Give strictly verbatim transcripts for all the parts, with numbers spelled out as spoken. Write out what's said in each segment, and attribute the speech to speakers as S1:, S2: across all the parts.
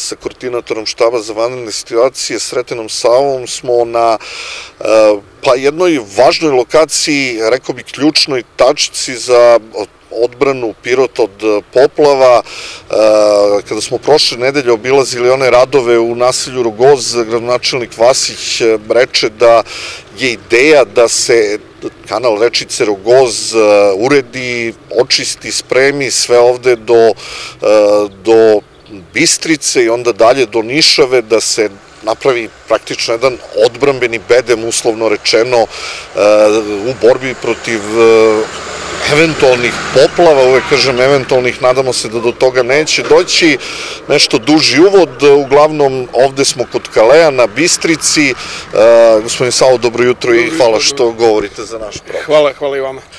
S1: sa koordinatorom štaba za vanredne situacije Sretenom Savom smo na pa jednoj važnoj lokaciji, rekao bi ključnoj tačci za odbranu Pirota od poplava. Kada smo prošle nedelje obilazili one radove u naselju Rogoz, gradonačelnik Vasić reče da je ideja da se kanal rečice Rogoz uredi, očisti, spremi sve ovde do, do Bistrice i onda dalje do Nišave, da se napravi praktično jedan odbrambeni bedem, uslovno rečeno, u borbi protiv eventualnih poplava, uvek kažem eventualnih, nadamo se da do toga neće doći. Nešto duži uvod, uglavnom ovde smo kod Kalea na Bistrici. Gospodin Savo, dobro jutro i hvala što govorite za naš program.
S2: Hvala, hvala i vama.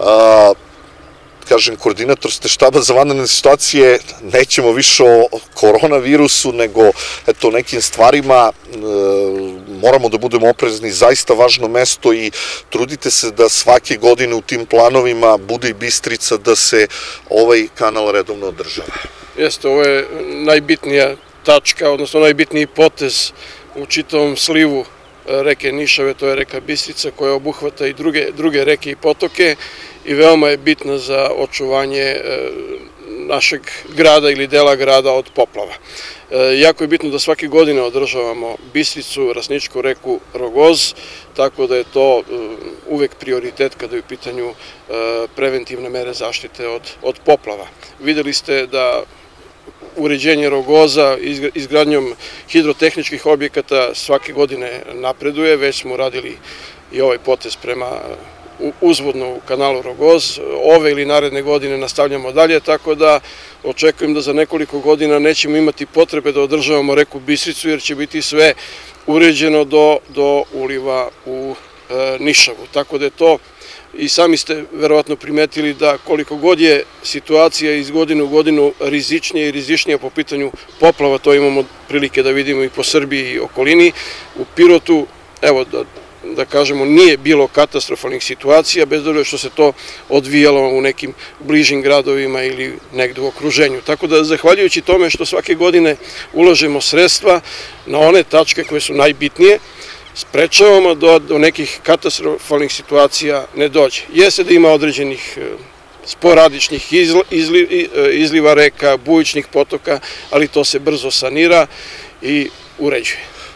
S1: Kažem, koordinator ste štaba za vanredne situacije, nećemo više o koronavirusu, nego eto, nekim stvarima moramo da budemo oprezni, zaista važno mesto i trudite se da svake godine u tim planovima bude i Bistrica, da se ovaj kanal redovno održava.
S2: Jeste, ovo je najbitnija tačka, odnosno najbitniji potez u čitavom slivu reke Nišave, to je reka Bistrica koja obuhvata i druge reke i potoke i veoma je bitna za očuvanje našeg grada ili dela grada od poplava. Jako je bitno da svake godine održavamo Bistricu, Rasničku reku, Rogoz, tako da je to uvek prioritet kada je u pitanju preventivne mere zaštite od poplava. Videli ste da uređenje Rogoza izgradnjom hidrotehničkih objekata svake godine napreduje, već smo radili i ovaj potez prema uzvodno u kanalu Rogoz. Ove ili naredne godine nastavljamo dalje, tako da očekujem da za nekoliko godina nećemo imati potrebe da održavamo reku Bistricu, jer će biti sve uređeno do uliva u Nišavu. Tako da je to, i sami ste verovatno primetili da koliko god je situacija iz godine u godinu rizičnija i rizičnija po pitanju poplava, to imamo prilike da vidimo i po Srbiji i okolini. U Pirotu, evo da da kažemo, nije bilo katastrofalnih situacija, bez obzira što se to odvijalo u nekim bližim gradovima ili negde u okruženju. Tako da, zahvaljujući tome što svake godine ulažemo sredstva na one tačke koje su najbitnije, sprečavamo da do nekih katastrofalnih situacija ne dođe. Jeste da ima određenih sporadičnih izliva reka, bujičnih potoka, ali to se brzo sanira i uređuje.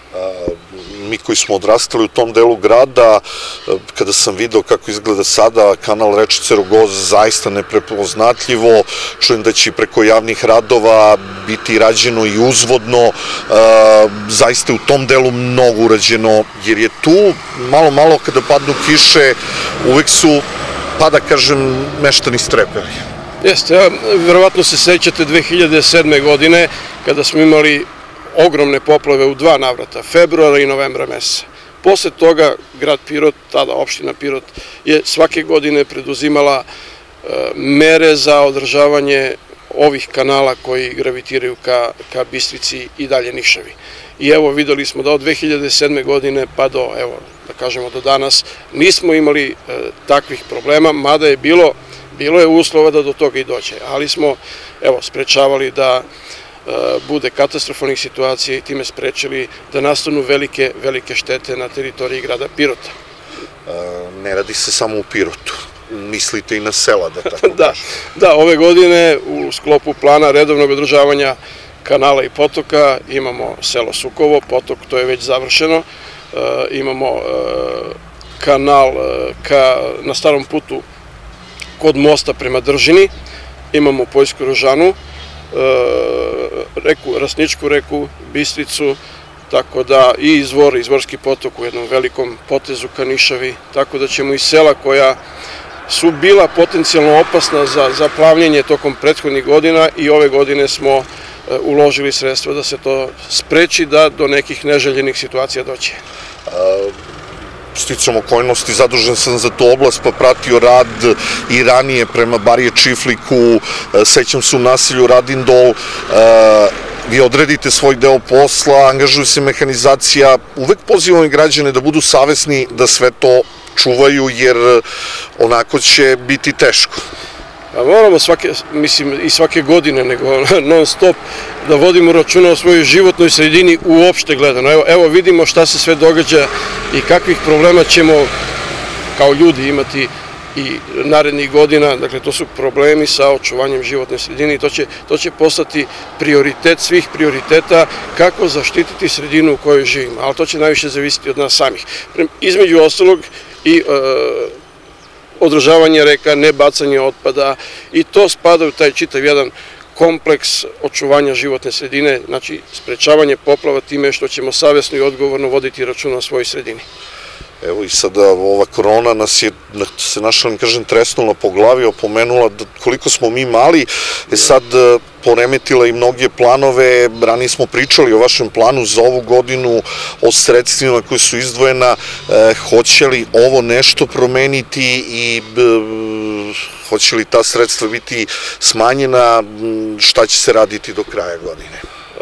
S1: Mi koji smo odrastali u tom delu grada, kada sam video kako izgleda sada kanal rečice Rogoz, zaista neprepoznatljivo, čujem da će preko javnih radova biti rađeno i uzvodno, zaista u tom delu mnogo urađeno, jer je tu malo malo kada padnu kiše, uvek su, pa da kažem, meštani strepeli.
S2: Jeste, verovatno se sećate dve hiljade sedme. godine kada smo imali ogromne poplave u dva navrata, februara i novembra meseca. Posle toga grad Pirot, tada opština Pirot, je svake godine preduzimala mere za održavanje ovih kanala koji gravitiraju ka Bistrici i dalje Nišavi. I evo, videli smo da od dve hiljade sedme. godine pa do, evo, da kažemo do danas, nismo imali takvih problema, mada je bilo, bilo je uslova da do toga i dođe, ali smo, evo, sprečavali da bude katastrofalnih situacija i time sprečili da nastanu velike, velike štete na teritoriji grada Pirota.
S1: Ne radi se samo u Pirotu, mislite i na sela, da tako kažem.
S2: Da, ove godine u sklopu plana redovnog održavanja kanala i potoka imamo selo Sukovo, potok, to je već završeno, imamo kanal na starom putu kod mosta prema Držini, imamo Poljsku Rožanu, reku, Rasničku reku, Bistricu, tako da i izvor, izvorski potok u jednom velikom potezu ka Nišavi, tako da ćemo i sela koja su bila potencijalno opasna za plavljenje tokom prethodnih godina i ove godine smo uložili sredstva da se to spreči, da do nekih neželjenih situacija dođe.
S1: Sticam okolnosti, zadužen sam za tu oblast, pa pratio rad i ranije prema Barije Čifliku, sećam se u naselju Radindol, vi odredite svoj deo posla, angažuje se mehanizacija, uvek pozivam i građane da budu savesni da sve to čuvaju, jer onako će biti teško.
S2: Moramo svake, mislim i svake godine, nego non stop, da vodimo računa o svojoj životnoj sredini uopšte gledano. Evo, evo vidimo šta se sve događa i kakvih problema ćemo kao ljudi imati i narednih godina. Dakle, to su problemi sa očuvanjem životne sredine i to će, to će postati prioritet svih prioriteta kako zaštititi sredinu u kojoj živimo, ali to će najviše zavisiti od nas samih. Između ostalog i e, održavanje reka, ne bacanje otpada i to spada u taj čitav jedan kompleks očuvanja životne sredine, znači sprečavanje poplava time što ćemo savjesno i odgovorno voditi računa o svojoj sredini.
S1: Evo i sada ova korona nas je, se našla, kažem, tresnula po glavi, opomenula koliko smo mi mali, je sad poremetila i mnoge planove. Ranije smo pričali o vašem planu za ovu godinu, o sredstvima koji su izdvojena, hoće li ovo nešto promeniti i hoće li ta sredstva biti smanjena, šta će se raditi do kraja godine?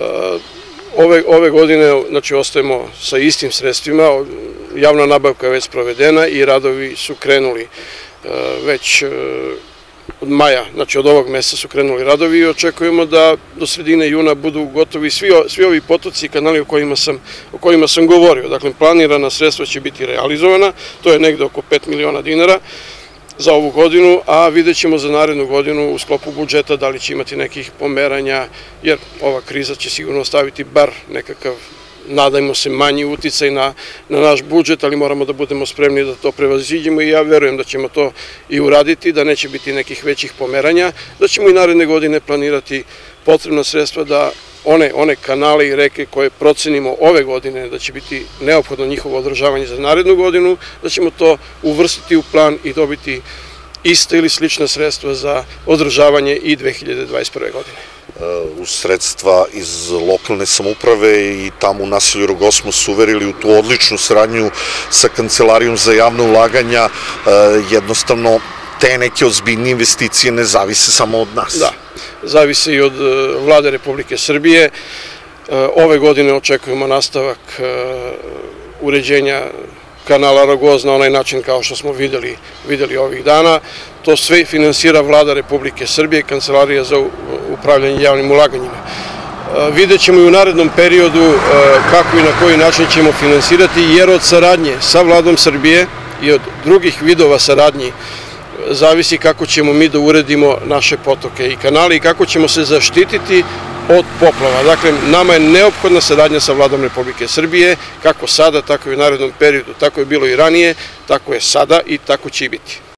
S2: Ove, ove godine, znači, ostajemo sa istim sredstvima, javna nabavka je već sprovedena i radovi su krenuli već od maja, znači od ovog meseca su krenuli radovi i očekujemo da do sredine juna budu gotovi svi, svi ovi potoci i kanali o kojima sam, o kojima sam govorio. Dakle, planirana sredstva će biti realizovana, to je negde oko pet miliona dinara za ovu godinu, a vidjet ćemo za narednu godinu u sklopu budžeta da li će imati nekih pomeranja, jer ova kriza će sigurno ostaviti bar nekakav, nadajmo se, manji uticaj na, na naš budžet, ali moramo da budemo spremni da to prevaziđemo i ja verujem da ćemo to i uraditi, da neće biti nekih većih pomeranja, da ćemo i naredne godine planirati potrebna sredstva da one, one kanale i reke koje procenimo ove godine da će biti neophodno njihovo održavanje za narednu godinu, da ćemo to uvrstiti u plan i dobiti iste ili slična sredstva za održavanje i dve hiljade dvadeset prve. godine.
S1: Uz sredstva iz lokalne samouprave i tamo u naselju Rogos smo se uverili u tu odličnu saradnju sa Kancelarijom za javna ulaganja, jednostavno te neke ozbiljne investicije ne zavise samo od nas.
S2: Da, zavise i od Vlade Republike Srbije. Ove godine očekujemo nastavak uređenja kanala Rogos na onaj način kao što smo videli, videli ovih dana. To sve finansira Vlada Republike Srbije, Kancelarija za upravljanje javnim ulaganjima. Vidjet ćemo i u narednom periodu kako i na koji način ćemo finansirati, jer od saradnje sa Vladom Srbije i od drugih vidova saradnji zavisi kako ćemo mi da uredimo naše potoke i kanale i kako ćemo se zaštititi od poplava. Dakle, nama je neophodna saradnja sa Vladom Republike Srbije, kako sada, tako i u narednom periodu. Tako je bilo i ranije, tako je sada i tako će i biti.